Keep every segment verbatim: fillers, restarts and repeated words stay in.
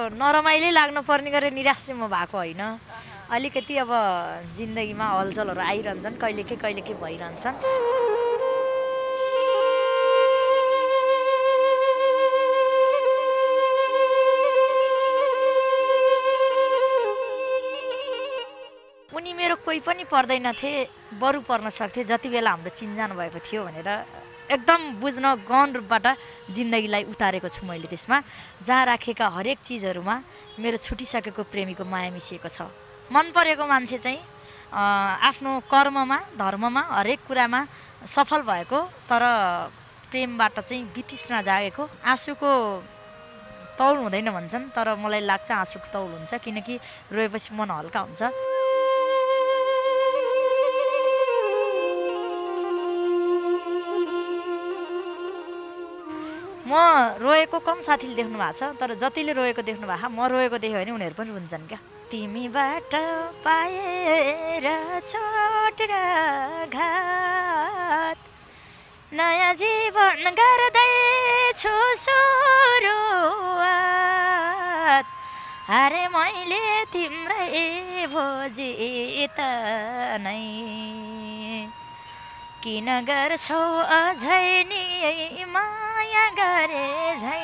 नरमाइलै लाग्नु पर्ने गरेर निराश चाहिँ म भएको होइन। अलिकति अब जिन्दगीमा हलचलहरू आइरहन्छन्, कहिले के कहिले के भइरहन्छन्। उनी मेरो कोही पनि पर्दैनथे, बरु पर्न सक्थे जति बेला हाम्रो चिन्जान भएको थियो भनेर एकदम बुझ्न गहन रूपबाट जिन्दगीलाई उतारेको छु मैले। त्यसमा जहाँ राखेका हरेक चिजहरूमा मेरो छुटिसकेको प्रेमीको माया मिसिएको छ। मन परेको मान्छे चाहिँ आफ्नो कर्ममा, धर्ममा, हरेक कुरामा सफल भएको, तर प्रेमबाट चाहिँ वितृष्णा जागेको। आँसुको तौल हुँदैन भन्छन्, तर मलाई लाग्छ आँसुको तौल हुन्छ, किनकि रोएपछि मन हल्का हुन्छ। म रोएको कम साथीले देख्नु भएको छ, तर जतिले रोएको देख्नु भएको छ, म रोएको देख्यो भने उनीहरू पनि रुन्छन् क्या। तिमीबाट पाएर छोट र घात, नयाँ जीवन गर्दैछु सुरुवात, अरे मैले तिम्रै भोजी त नै, किन गर्छौ अझै नि माया गरे झै।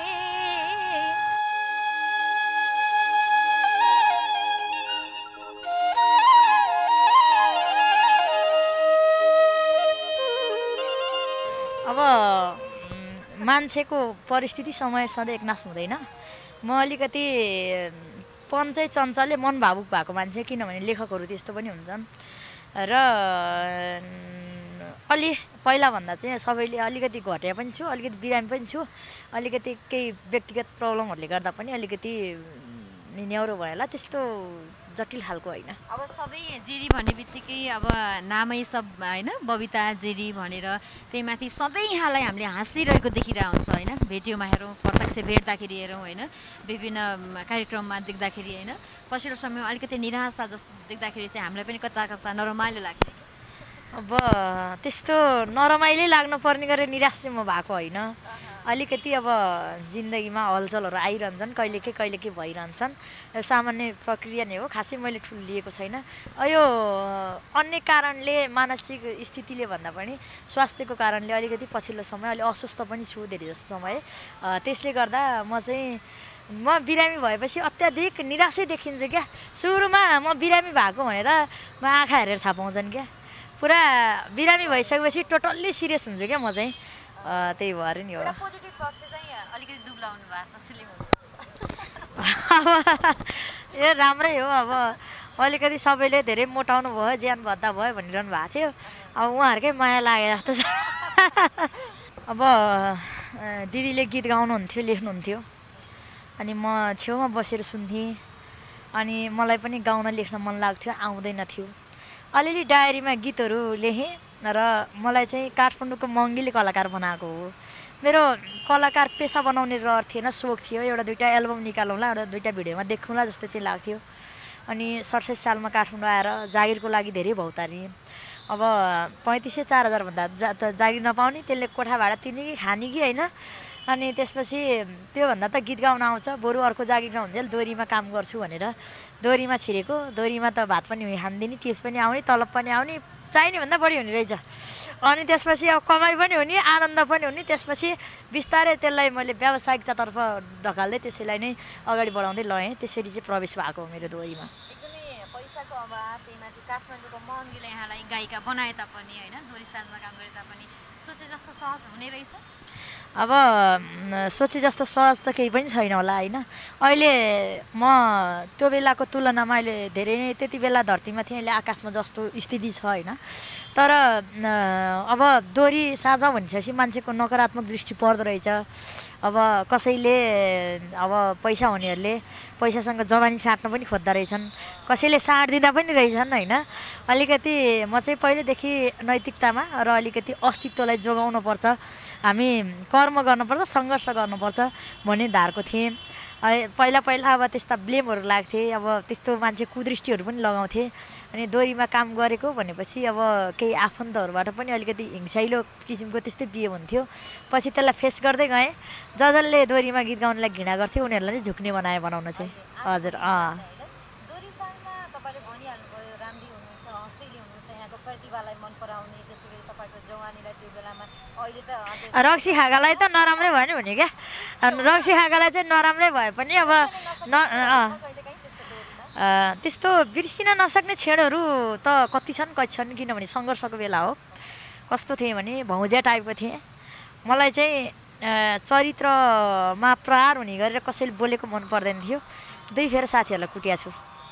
अब मान्छेको परिस्थिति समय सधैँ एकनाश हुँदैन। म अलिकति पञ्चै चञ्चलले मन भावुक भएको मान्छे, किनभने लेखकहरू त्यस्तो पनि हुन्छन् र अलि पहिलाभन्दा चाहिँ सबैले अलिकति घटे पनि छु, अलिकति बिरामी पनि छु, अलिकति केही व्यक्तिगत प्रब्लमहरूले गर्दा पनि अलिकति न्याउरो भयो होला, त्यस्तो जटिल खालको होइन। अब सधैँ जेरी भन्ने बित्तिकै अब नामै सब होइन, बबिता जेरी भनेर त्यही माथि सधैँ यहाँलाई हामीले हाँसिरहेको देखिरहेको हुन्छ होइन। भेट्योमा हेरौँ, प्रत्यक्ष भेट्दाखेरि हेरौँ होइन, विभिन्न कार्यक्रममा देख्दाखेरि होइन, पछिल्लो समयमा अलिकति निराशा जस्तो देख्दाखेरि चाहिँ हामीलाई पनि कता कता नरमाइलो लाग्छ। अब त्यस्तो नरमाइलै लाग्नु पर्ने गरेर निराश चाहिँ म भएको होइन। अलिकति अब जिन्दगीमा हलचलहरू आइरहन्छन्, कहिले के कहिले के भइरहन्छन्, सामान्य प्रक्रिया नै हो, खासै मैले ठुलो लिएको छैन। यो अन्य कारणले, मानसिक स्थितिले भन्दा पनि स्वास्थ्यको कारणले अलिकति पछिल्लो समय अलि अस्वस्थ पनि छु धेरै जस्तो समय। त्यसले गर्दा म चाहिँ म बिरामी भएपछि अत्याधिक निराशै देखिन्छ क्या। सुरुमा म बिरामी भएको भनेर म आँखा हेरेर थाहा पाउँछन् क्या। पुरा बिरामी भइसकेपछि टोटल्ली सिरियस हुन्छु क्या म चाहिँ। त्यही भएर नि हो। पोजिटिभ पक्ष चाहिँ अलिकति दुब्लाउनु भएको छ, स्लिम हुनुहुन्छ। ए राम्रै हो। अब अलिकति सबैले धेरै मोटाउनु भयो, ज्यान भद्दा भयो भनिरहनु भएको थियो। अब उहाँहरूकै माया लागे जस्तो छ। अब दिदीले गीत गाउनुहुन्थ्यो, लेख्नुहुन्थ्यो, अनि म छेउमा बसेर सुन्थेँ। अनि मलाई पनि गाउन लेख्न मन लाग्थ्यो, आउँदैन थियो। अलिअलि डायरीमा गीतहरू लेखेँ र मलाई चाहिँ काठमाडौँको मङ्गीले कलाकार बनाएको हो। मेरो कलाकार पेसा बनाउने रहर थिएन, सोख थियो। एउटा दुईवटा एल्बम निकालौँला, एउटा दुईवटा भिडियोमा देखौँला जस्तो चाहिँ लाग्थ्यो। अनि सडसठी सालमा काठमाडौँ आएर जागिरको लागि धेरै भौतारिएँ। अब पैँतिस सय चार हजारभन्दा जा त जागिर नपाउने, त्यसले कोठा भाडा तिर्ने कि खाने कि होइन। अनि त्यसपछि त्योभन्दा त गीत गाउन आउँछ, बरु अर्को जागिर नहुन्जेल दोहोरीमा काम गर्छु भनेर दोहोरीमा छिरेको। दोहोरीमा त भात पनि खान्दिनँ, टिप्स पनि आउने, तलब पनि आउने, चाहिने भन्दा बढी हुने रहेछ। अनि त्यसपछि अब कमाइ पनि हुने, आनन्द पनि हुने। त्यसपछि बिस्तारै त्यसलाई मैले व्यावसायिकतातर्फ ढकाल्दै त्यसैलाई नै अगाडि बढाउँदै लगेँ। त्यसरी चाहिँ प्रवेश भएको हो मेरो दोहोरीमा। एकदमै पैसाको अभाव, त्यही माथि काठमाडौँको महँगीले यहाँलाई गायिका बनाए तापनि होइन, दोहोरी साजमा काम गरे तापनि सोचे जस्तो सहज हुने रहेछ। अब सोचे जस्तो सहज त केही पनि छैन होला होइन। अहिले म त्यो बेलाको तुलनामा अहिले धेरै नै, त्यति बेला धरतीमा थिएँ, अहिले आकाशमा जस्तो स्थिति छ होइन। तर अब दोहोरी साझा भनिसकेपछि मान्छेको नकारात्मक दृष्टि पर्दो रहेछ। अब कसैले अब पैसा हुनेहरूले पैसासँग जवानी साट्न पनि खोज्दो रहेछन्, कसैले साट दिँदा पनि रहेछन् होइन। अलिकति म चाहिँ पहिलेदेखि नैतिकतामा र अलिकति अस्तित्वलाई जोगाउनुपर्छ, हामी कर्म गर्नुपर्छ, सङ्घर्ष गर्नुपर्छ भन्ने धारको थिएँ। अनि पहिला पहिला अब त्यस्ता ब्लेमहरू लाग्थे, अब त्यस्तो मान्छे कुदृष्टिहरू पनि लगाउँथे। अनि दोहोरीमा काम गरेको भनेपछि अब केही आफन्तहरूबाट पनि अलिकति हिंसाइलो किसिमको त्यस्तै बिहे हुन्थ्यो। पछि त्यसलाई फेस गर्दै गएँ। ज जसले दोहोरीमा गीत गाउनलाई घृणा गर्थ्यो उनीहरूलाई नै झुक्ने बनायो बनाउन चाहिँ। हजुर अँ दोहोरी साङमा तपाईँले भनिहाल्नुभयो राम्री हुनुहुन्छ, हँस्दैली हुनुहुन्छ, यहाँको प्रतिभालाई मन पराउने, त्यसै गरी तपाईँको जवानीलाई त्यो बेलामा अहिले त अझै रक्सी खाएकालाई त नराम्रै भयो नि हुने क्या। अनि रक्सी खाएकालाई चाहिँ नराम्रै भए पनि अब न अँ कहिलेकाहीँ त्यस्तो दोहोरीमा अ, त्यस्तो बिर्सिन नसक्ने क्षणहरू त कति छन् कति छन् किनभने सङ्घर्षको बेला हो। कस्तो थिएँ भने भौजिया टाइपको थिएँ। मलाई चाहिँ अ, चरित्रमा प्रहार हुने गरेर कसैले बोलेको मन पर्दैन थियो। दुई फेर साथीहरूलाई कुटिया छु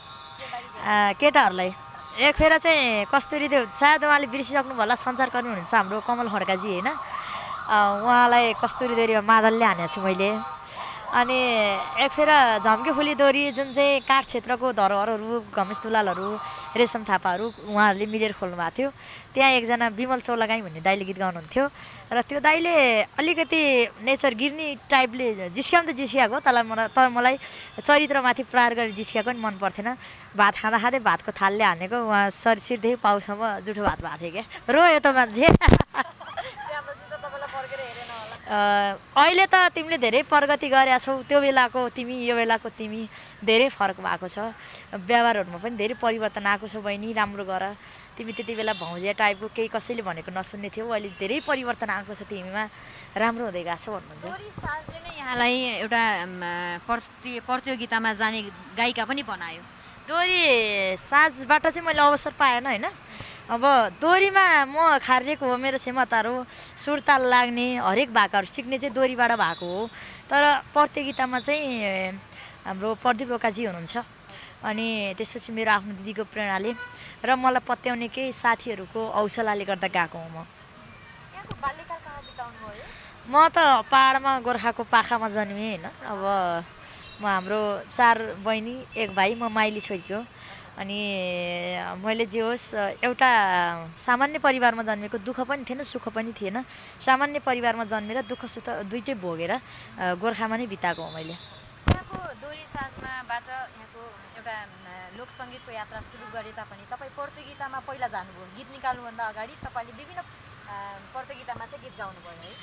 अ, केटाहरूलाई। एक फेर चाहिँ कस्तुरी देव, सायद उहाँले बिर्सिसक्नु होला, सञ्चारकर्मी हुनुहुन्छ हाम्रो कमल खड्काजी होइन, अ, उहाँलाई कस्तुरी देवरीमा मादलले हानेको छु मैले। अनि एक फेर झम्के फुली दोहोरी जुन चाहिँ काठ क्षेत्रको धरोहरहरू गमेश दुलालहरू रेशम थापाहरू उहाँहरूले मिलेर खोल्नु भएको थियो। त्यहाँ एकजना विमल चौलागाई भन्ने दाइले गीत गाउनुहुन्थ्यो र त्यो दाइले अलिकति नेचर गिर्नी टाइपले जिस्क्याउनु त जिस्किएको तर मलाई तर मलाई चरित्रमाथि प्रहार गरेर जिस्किएको पनि मन पर्थेन। भात खाँदा खाँदै भातको थालले हानेको, उहाँ शरीर सिरदेखि पाउसम्म जुठो भात भएको थियो क्या। रोयो त मान्छे। त्यहाँपछि त तपाईँलाई फर्केर हेरेन होला। अ, अहिले त तिमीले धेरै प्रगति गरेका छौ, त्यो बेलाको तिमी यो बेलाको तिमी धेरै फरक भएको छ। व्यवहारहरूमा पनि धेरै परिवर्तन आएको छ बहिनी, राम्रो गर। तिमी त्यति बेला भौजिया टाइपको केही कसैले भनेको नसुन्ने थियौ, अहिले धेरै परिवर्तन आएको छ तिमीमा, राम्रो हुँदै गएको छ भन्नुहुन्छ। दोहोरी साजले नै यहाँलाई एउटा म, प्रति प्रतियोगितामा जाने गायिका पनि बनायो। दोहोरी साँझबाट चाहिँ मैले अवसर पाएन होइन। अब दोहोरीमा म खारिएको हो, मेरो क्षमताहरू सुरताल लाग्ने हरेक भाकाहरू सिक्ने चाहिँ दोहोरीबाट भएको हो। तर प्रतियोगितामा चाहिँ हाम्रो प्रदीप रोकाजी हुनुहुन्छ, अनि त्यसपछि मेरो आफ्नो दिदीको प्रेरणाले र मलाई पत्याउने केही साथीहरूको हौसलाले गर्दा गएको हुँ म। यहाँको बाल्यकाल कहाँ बिताउनु भयो? म त पाहाडमा गोर्खाको पाखामा जन्मेँ होइन। अब म हाम्रो चार बहिनी एक भाइ, म माइली छोरीकी हो। अनि मैले जे होस् एउटा सामान्य परिवारमा जन्मेको, दुःख पनि थिएन सुख पनि थिएन, सामान्य परिवारमा जन्मेर दुःख सुख दुइटै भोगेर अ, गोर्खामा नै बिताएको हो मैले। यहाँको दोहोरी साजमाबाट यहाँको एउटा म, लोक सङ्गीतको यात्रा सुरु गरे तापनि तपाईँ प्रतियोगितामा पहिला जानुभयो। गीत निकाल्नुभन्दा अगाडि तपाईँले विभिन्न अ, प्रतियोगितामा चाहिँ गीत गाउनुभयो है।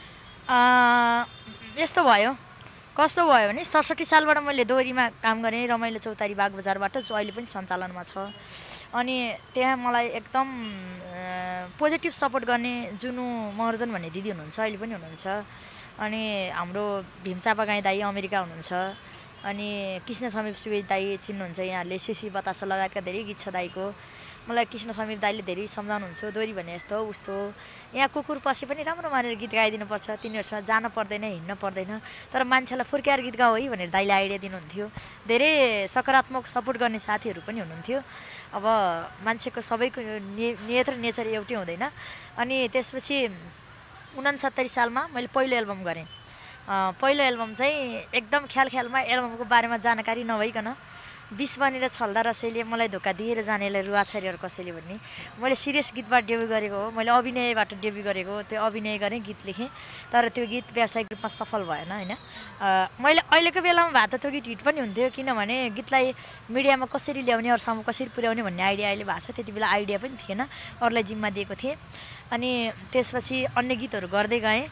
अ, यस्तो भयो, कस्तो भयो भने सडसठी सालबाट मैले दोहोरीमा काम गरेँ, रमाइलो चौतारी बागबजारबाट, जो अहिले पनि सञ्चालनमा छ। अनि त्यहाँ मलाई एकदम पोजिटिभ सपोर्ट गर्ने जुनु महर्जन भन्ने दिदी हुनुहुन्छ, अहिले पनि हुनुहुन्छ। अनि हाम्रो भीमचापा गाई दाई अमेरिका हुनुहुन्छ। अनि कृष्ण समीप सुवेदी दाई चिन्नुहुन्छ यहाँहरूले, सिसी बतासो लगायतका धेरै गीत छ दाईको। मलाई कृष्ण समीप दाईले धेरै सम्झाउनुहुन्छ, दोहोरी भने यस्तो हो उस्तो हो, यहाँ कुकुर पछि पनि राम्रो मानेर गीत गाइदिनुपर्छ, तिनीहरूसँग जान पर्दैन हिँड्न पर्दैन, तर मान्छेलाई फुर्क्याएर गीत गाऊ है भनेर दाईले आइडिया दिनुहुन्थ्यो। धेरै सकारात्मक सपोर्ट गर्ने साथीहरू पनि हुनुहुन्थ्यो। अब मान्छेको सबैको ने नियत र नेचर एउटै हुँदैन। अनि त्यसपछि उनासत्तरी सालमा मैले पहिलो एल्बम गरेँ। अ, पहिलो एल्बम चाहिँ एकदम ख्याल ख्यालमा एल्बमको बारेमा जानकारी नभइकन बिस बनेर छल्दा रसैले मलाई धोका दिएर जानेलाई रुवा छरेर कसैले भन्ने, मैले सिरियस गीतबाट डेब्यु गरेको हो। मैले अभिनयबाट डेब्यु गरेको हो, त्यो अभिनय गरेँ, गीत लेखेँ, तर त्यो गीत व्यावसायिक रूपमा सफल भएन होइन। अ, मैले अहिलेको बेलामा भए त त्यो गीत हिट पनि हुन्थ्यो, किनभने गीतलाई मिडियामा कसरी ल्याउने, अरूसम्म कसरी पुर्याउने भन्ने आइडिया अहिले भएको छ, त्यति बेला आइडिया पनि थिएन, अरूलाई जिम्मा दिएको थिएँ। अनि त्यसपछि अन्य गीतहरू गर्दै गएँ।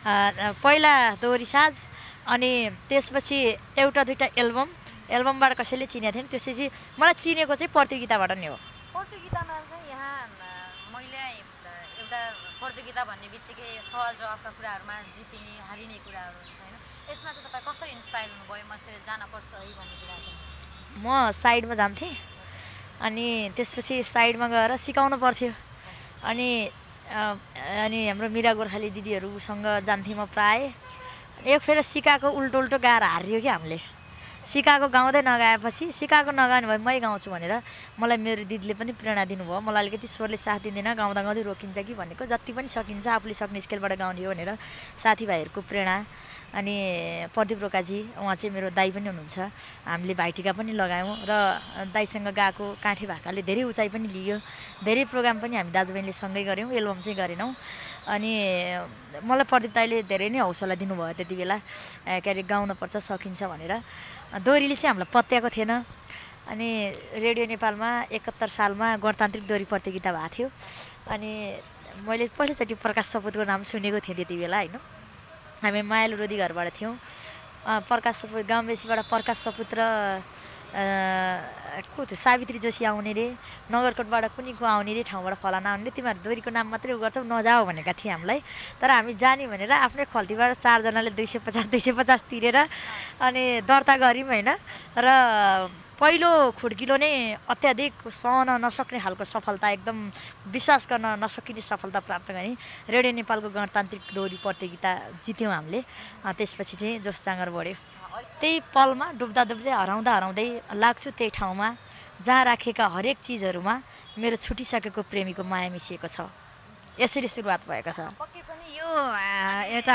अ, पहिला दोहोरी साज, अनि त्यसपछि एउटा दुईवटा एल्बम, एल्बमबाट कसैले चिनेको थिएन। त्यसपछि मलाई चिनेको चाहिँ प्रतियोगिताबाट नै हो। प्रतियोगितामा चाहिँ यहाँ म, मैले अ, एउटा प्रतियोगिता भन्ने बित्तिकै सवाल जवाफका कुराहरूमा जितिने हारिने कुराहरू हुन्छ होइन, यसमा चाहिँ तपाईँ कसरी इन्सपायर हुनुभयो म यसरी जानपर्छ है भन्ने कुरा चाहिँ? म साइडमा जान्थेँ, अनि त्यसपछि साइडमा गएर सिकाउनु पर्थ्यो। अनि अ, अनि हाम्रो मिरा गोर्खाली दिदीहरूसँग जान्थेँ म प्रायः। एक फेर सिकाएको उल्टो उल्टो गाएर हारियो कि हामीले, सिकाएको गाउँदै नगाएपछि सिकाएको नगाउने भए मै गाउँछु भनेर मलाई मेरो दिदीले पनि प्रेरणा दिनुभयो। मलाई अलिकति स्वरले साथ दिँदैन, गाउँदा गाउँदै रोकिन्छ कि भनेको, जति पनि सकिन्छ आफूले सक्ने स्केलबाट गाउने हो भनेर साथीभाइहरूको प्रेरणा। अनि प्रदीप रोकाजी उहाँ चाहिँ मेरो दाई पनि हुनुहुन्छ, हामीले भाइटिका पनि लगायौँ र दाईसँग गाएको काठे भाकाले धेरै उचाइ पनि लियो। धेरै प्रोग्राम पनि हामी दाजुबहिनीले सँगै गऱ्यौँ, एल्बम चाहिँ गरेनौँ। अनि मलाई प्रदीप दाईले धेरै नै हौसला दिनुभयो त्यति बेला, के अरे गाउनुपर्छ सकिन्छ भनेर। दोहोरीले चाहिँ हामीलाई पत्याएको थिएन। अनि रेडियो नेपालमा एकहत्तर सालमा गणतान्त्रिक दोहोरी प्रतियोगिता भएको थियो। अनि मैले पहिलोचोटि प्रकाश सपुतको नाम सुनेको थिएँ त्यति बेला होइन। हामी मायालु रोदी घरबाट थियौँ। प्रकाश सपुत गाउँबेसीबाट प्रकाश सपुत र को थियो सावित्री जोशी आउने रे, नगरकोटबाट कुनै को आउने रे, ठाउँबाट फलाना आउने रे, तिमीहरू दोहोरीको नाम मात्रै गर्छौ नजाऊ भनेका थिए हामीलाई। तर हामी जाने भनेर आफ्नै खल्तीबाट चारजनाले दुई सय पचास दुई सय पचास तिरेर अनि दर्ता गऱ्यौँ होइन। र पहिलो खुड्किलो नै अत्याधिक सहन नसक्ने खालको सफलता, एकदम विश्वास गर्न नसकिने सफलता प्राप्त गरेँ। रेडियो नेपालको गणतान्त्रिक दोहोरी प्रतियोगिता जित्यौँ हामीले। त्यसपछि चाहिँ जोस जाँगर बढ्यो। त्यही पलमा डुब्दा डुब्दै हराउँदा हराउँदै लाग्छु त्यही ठाउँमा जहाँ राखेका हरेक चिजहरूमा मेरो छुटिसकेको प्रेमीको माया मिसिएको छ। यसरी सुरुवात भएको छ। पक्कै पनि यो एउटा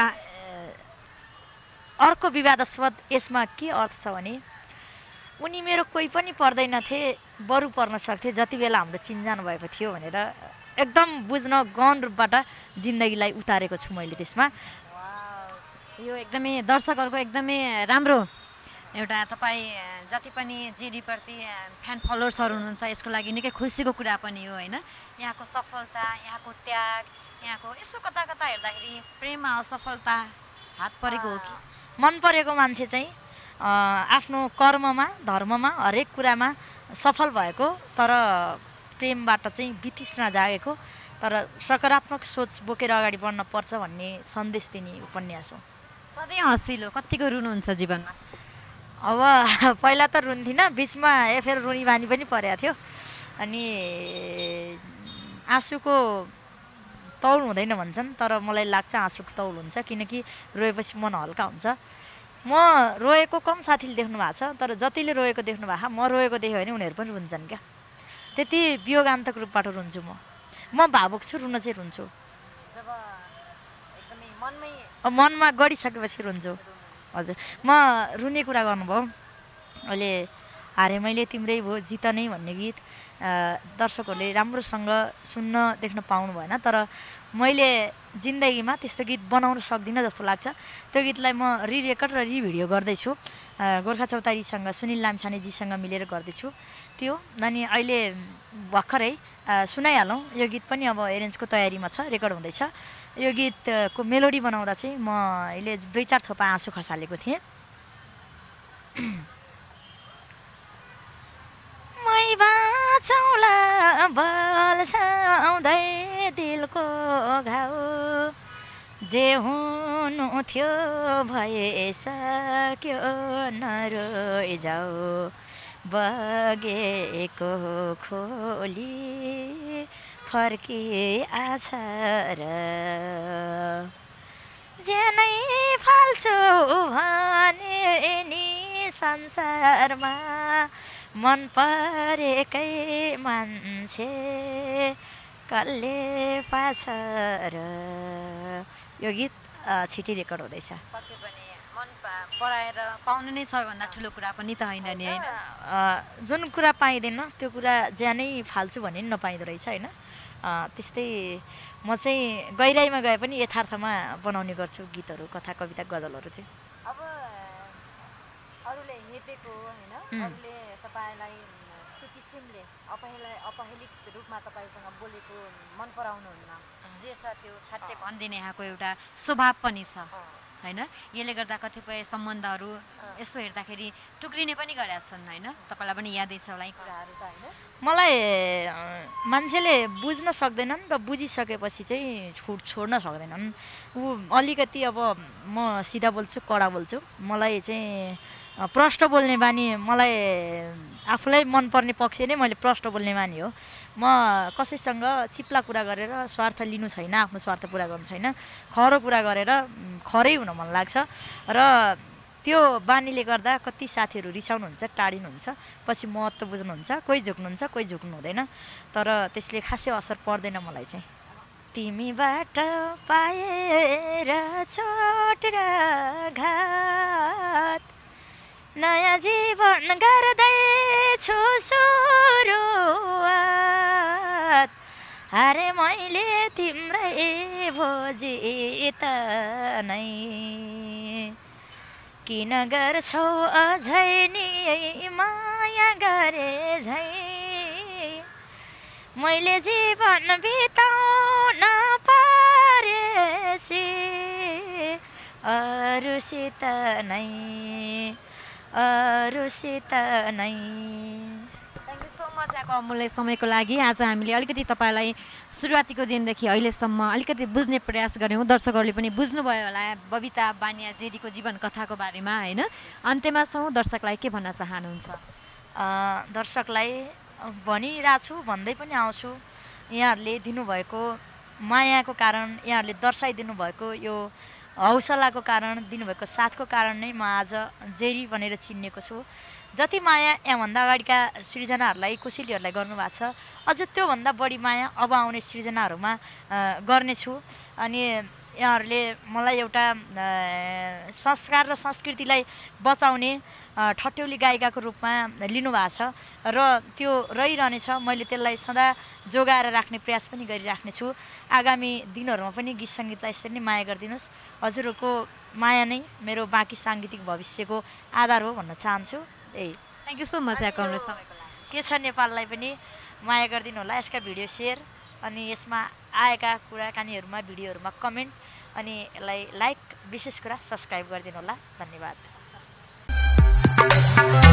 अर्को विवादास्पद यसमा के अर्थ छ भने उनी मेरो कोही पनि पर्दैनथे, बरु पर्न सक्थे जति बेला हाम्रो चिन्जान भएको थियो भनेर एकदम बुझ्न गहन रूपबाट जिन्दगीलाई उतारेको छु मैले त्यसमा। यो एकदमै दर्शकहरूको एकदमै राम्रो एउटा तपाईँ जति पनि जेडीप्रति फ्यान फलोवर्सहरू हुनुहुन्छ यसको लागि निकै खुसीको कुरा पनि हो होइन। यहाँको सफलता, यहाँको त्याग, यहाँको यसो कता कता हेर्दाखेरि प्रेम असफलता हात परेको हो कि? मन परेको मान्छे चाहिँ आफ्नो कर्ममा धर्ममा हरेक कुरामा सफल भएको, तर प्रेमबाट चाहिँ वितृष्णा जागेको, तर सकारात्मक सोच बोकेर अगाडि बढ्न पर्छ भन्ने सन्देश दिने उपन्यास हो। सधैँ हँसिलो, कतिको रुनुहुन्छ जीवनमा? अब पहिला त रुन्थिनँ, बिचमा ए फेरि रुनी बानी पनि परेको थियो। अनि आँसुको तौल हुँदैन भन्छन्, तर मलाई लाग्छ आँसुको तौल हुन्छ, किनकि रोएपछि मन हल्का हुन्छ। म रोएको कम साथीले देख्नु भएको छ, तर जतिले रोएको देख्नु भएको छ, म रोएको देख्यो भने उनीहरू पनि रुन्छन् क्या। त्यति वियोगान्तक रूपबाट रुन्छु म। म भावुक छु, रुन चाहिँ रुन्छु। जब एकदमै मनमै मनमा गडिसकेपछि रुन्छु। हजुर, म रुने कुरा गर्नुभयो अहिले हारे मैले तिम्रै भयो जित नै भन्ने गीत दर्शकहरूले राम्रोसँग सुन्न देख्न पाउनु भएन, तर मैले जिन्दगीमा त्यस्तो गीत बनाउन सक्दिनँ जस्तो लाग्छ। त्यो गीतलाई म रिरेकर्ड र रिभिडियो गर्दैछु, गोर्खा चौतारीसँग सुनिल लामछानेजीसँग मिलेर गर्दैछु त्यो। अनि अहिले भर्खरै सुनाइहालौँ, यो गीत पनि अब एरेन्जको तयारीमा छ, रेकर्ड हुँदैछ। यो गीतको मेलोडी बनाउँदा चाहिँ म अहिले दुई चार थोपा आँसु खसालेको थिएँ। मै बाँचौँला बल्छाउँदै दिलको घाउ, जे हुनु थियो भइसक्यो नरोइजाऊ, बगेको खोली फर्किआछ र जे नै फाल्छु भने नि संसारमा मन परेकै मान्छे कसले पाछ र। यो गीत छिटी रेकर्ड हुँदैछ। पक्कै पनि मन पराएर पाउनु नै सबैभन्दा ठुलो कुरा पनि त होइन नि होइन। जुन कुरा पाइँदैन त्यो कुरा ज्यानै फाल्छु भन्ने नि नपाइँदो रहेछ होइन। त्यस्तै म चाहिँ गहिराइमा गए पनि यथार्थमा बनाउने गर्छु गीतहरू, कथा, कविता, गजलहरू चाहिँ। अब अरूले हेपेको होइन, अरूले तपाईँलाई त्यो किसिमले अपहेला अपहेलित रूपमा तपाईँसँग बोलेको मन पराउनुहुन्न, जे छ त्यो ठट्टै भनिदिने यहाँको एउटा स्वभाव पनि छ होइन। यसले गर्दा कतिपय सम्बन्धहरू यसो हेर्दाखेरि टुक्रिने पनि गरेका छन् होइन। तपाईँलाई पनि यादै छ होला यी कुराहरू त होइन। मलाई मान्छेले बुझ्न सक्दैनन् र बुझिसकेपछि चाहिँ छुट छोड्न सक्दैनन्। ऊ अलिकति अब म सिधा बोल्छु, कडा बोल्छु, मलाई चाहिँ प्रष्ट बोल्ने बानी, मलाई आफूलाई मनपर्ने पक्ष नै मैले प्रष्ट बोल्ने बानी हो। म कसैसँग चिप्ला कुरा गरेर स्वार्थ लिनु छैन, आफ्नो स्वार्थ पुरा गर्नु छैन, खरो कुरा गरेर खरै हुन मन लाग्छ। र त्यो बानीले गर्दा कति साथीहरू रिसाउनुहुन्छ, टाढिनुहुन्छ, पछि महत्त्व बुझ्नुहुन्छ, कोही झुक्नुहुन्छ, कोही झुक्नु हुँदैन, तर त्यसले खासै असर पर्दैन मलाई चाहिँ। तिमीबाट पाएर चोट र घात, नयाँ जीवन गर्दैछु सुरुवात, हारे मैले तिम्रै भोजित नै, किन गर्छौ अझै नि माया गरे झै मैले जीवन बिताउन परेছি अरूसित नै अरूसित नै। थ्याङ्क यू सो मच यहाँको अमूल्य समयको लागि। आज हामीले अलिकति तपाईँलाई सुरुवातीको दिनदेखि अहिलेसम्म अलिकति बुझ्ने प्रयास गऱ्यौँ। दर्शकहरूले पनि बुझ्नुभयो होला बबिता बानिया जेडीको जीवन कथाको बारेमा होइन। अन्त्यमा छौँ, दर्शकलाई के भन्न चाहनुहुन्छ? दर्शकलाई भनिरहेको छु, भन्दै पनि आउँछु, यहाँहरूले दिनुभएको मायाको कारण, यहाँहरूले दर्शाइदिनु भएको यो हौसलाको कारण, दिनुभएको साथको कारण नै म आज जेरी भनेर चिनिएको छु। जति माया यहाँभन्दा अगाडिका सृजनाहरूलाई, कोसेलीहरूलाई गर्नुभएको छ, अझ त्योभन्दा बढी माया अब आउने सृजनाहरूमा गर्नेछु। अनि यहाँहरूले मलाई एउटा संस्कार र संस्कृतिलाई बचाउने ठट्यौली गायिकाको रूपमा लिनुभएको छ र त्यो रहिरहनेछ। मैले त्यसलाई सदा जोगाएर राख्ने प्रयास पनि गरिराख्नेछु। आगामी दिनहरूमा पनि गीत सङ्गीतलाई यसरी नै माया गरिदिनुहोस्। हजुरहरूको माया नै मेरो बाँकी साङ्गीतिक भविष्यको आधार हो भन्न चाहन्छु। ए थ्याङ्क यू सो मच यहाँको अमूल्य समयको लागि। के छ नेपाललाई पनि माया गरिदिनु होला। यसका भिडियो सेयर अनि यसमा आएका कुराकानीहरूमा, भिडियोहरूमा कमेन्ट अनि यसलाई लाइक, विशेष कुरा सब्सक्राइब गरिदिनु होला। धन्यवाद।